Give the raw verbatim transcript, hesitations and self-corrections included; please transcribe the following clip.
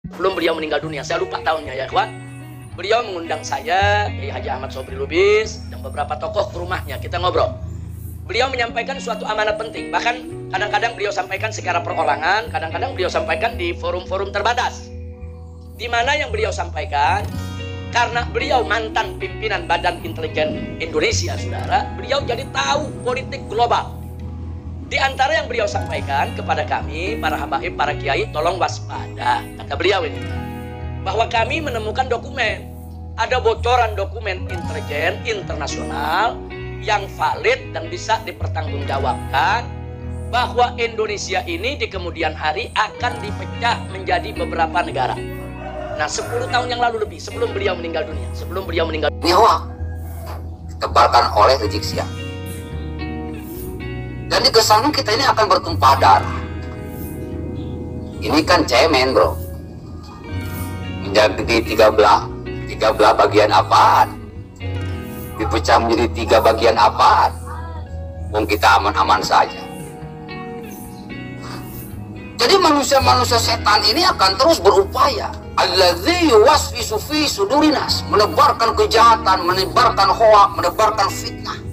Belum beliau meninggal dunia, saya lupa tahunnya ya kawan. Beliau mengundang saya, Kiai Haji Ahmad Sobri Lubis, dan beberapa tokoh ke rumahnya, kita ngobrol. Beliau menyampaikan suatu amanat penting, bahkan kadang-kadang beliau sampaikan secara perorangan, kadang-kadang beliau sampaikan di forum-forum terbatas. Di mana yang beliau sampaikan, karena beliau mantan pimpinan Badan Intelijen Indonesia, saudara, beliau jadi tahu politik global. Di antara yang beliau sampaikan kepada kami, para habaib, para kiai, tolong waspada, kata beliau ini, bahwa kami menemukan dokumen, ada bocoran dokumen intelijen internasional yang valid dan bisa dipertanggungjawabkan, bahwa Indonesia ini di kemudian hari akan dipecah menjadi beberapa negara. Nah, sepuluh tahun yang lalu lebih, sebelum beliau meninggal dunia, sebelum beliau meninggal dunia. Ini hoax ditebarkan oleh Rizik Sihab. Dan di kesana kita ini akan bertumpah darah. Ini kan cemen, bro. Menjadi tiga belah, tiga belah bagian apaan? Dipecah menjadi tiga bagian apaan? Wong kita aman-aman saja. Jadi manusia-manusia setan ini akan terus berupaya. Alladzi yuwaswisu fi sudurinas, menebarkan kejahatan, menebarkan hoak, menebarkan fitnah.